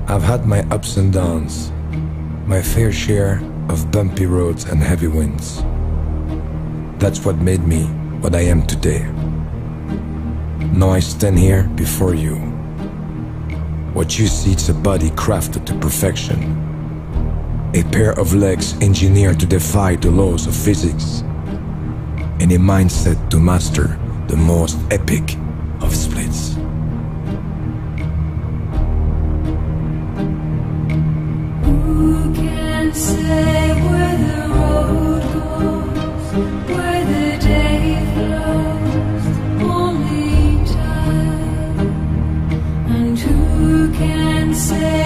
I've had my ups and downs, my fair share of bumpy roads and heavy winds. That's what made me what I am today. Now I stand here before you. What you see is a body crafted to perfection, a pair of legs engineered to defy the laws of physics, and a mindset to master the most epic of splits. Who can say where the road goes, where the day flows? Only time. And who can say